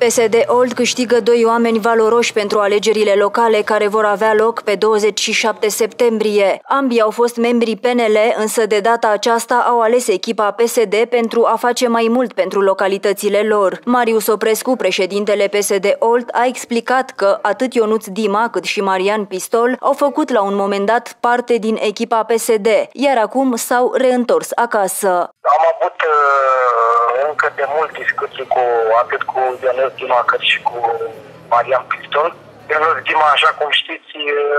PSD Olt câștigă 2 oameni valoroși pentru alegerile locale care vor avea loc pe 27 septembrie. Ambii au fost membri PNL, însă de data aceasta au ales echipa PSD pentru a face mai mult pentru localitățile lor. Marius Oprescu, președintele PSD Olt, a explicat că atât Ionuț Dima cât și Marian Pistol au făcut la un moment dat parte din echipa PSD, iar acum s-au reîntors acasă. Am avut încă de mult discuții atât cu Ionuț Dima cât și cu Marian Pistol. Ionuț Dima, așa cum știți,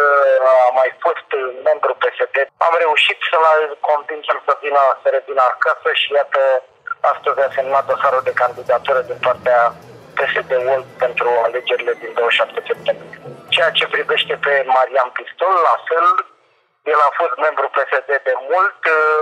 a mai fost membru PSD. Am reușit să-l convingem să revină acasă și iată, astăzi a semnat dosarul de candidatură din partea PSD-ul pentru alegerile din 27 septembrie. Ceea ce privește pe Marian Pistol, la fel, el a fost membru PSD de mult,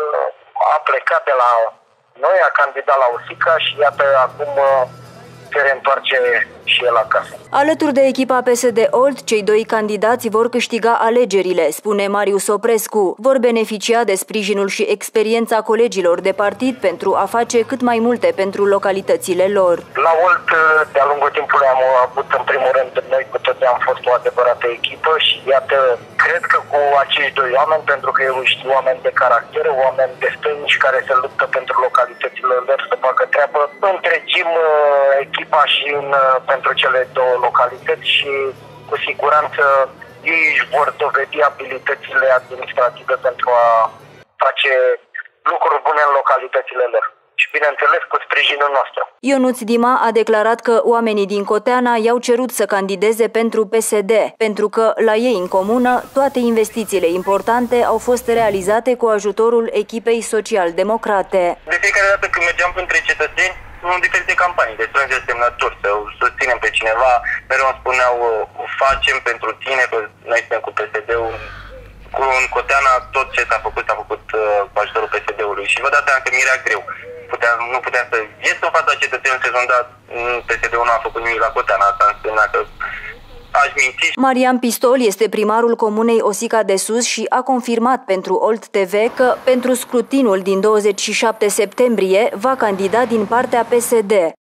a plecat de la noi, a candidat la USICA și iată acum se reîntoarce și el acasă. Alături de echipa PSD Olt, cei 2 candidați vor câștiga alegerile, spune Marius Oprescu. Vor beneficia de sprijinul și experiența colegilor de partid pentru a face cât mai multe pentru localitățile lor. La Olt, de-a lungul timpului am avut, în primul rând, noi cu toți am fost o adevărată echipă și iată, cred că cu acești 2 oameni, pentru că eu știu oameni de caracter, oameni destăinici care se luptă pentru localitățile lor să facă treabă, întregim echipa și pentru cele 2 localități și cu siguranță ei își vor dovedi abilitățile administrative pentru a face lucruri bune în localitățile lor. Și bineînțeles cu sprijinul nostru. Ionuț Dima a declarat că oamenii din Coteana i-au cerut să candideze pentru PSD, pentru că la ei în comună toate investițiile importante au fost realizate cu ajutorul echipei social-democrate. De fiecare dată când mergeam între cetățeni, în diferite campanii de strângere semnături, să susținem pe cineva, mereu îmi spuneau, facem pentru tine, că noi suntem cu PSD-ul. În Coteana tot ce s-a făcut cu ajutorul PSD-ului și vă dați seama că mi era greu. Nu puteam să ies în fața cetățenilor în sezon, dar PSD-ul nu a făcut nimic la Coteana. Asta înseamnă că aș minți. Marian Pistol este primarul comunei Osica de Sus și a confirmat pentru Olt TV că pentru scrutinul din 27 septembrie va candida din partea PSD.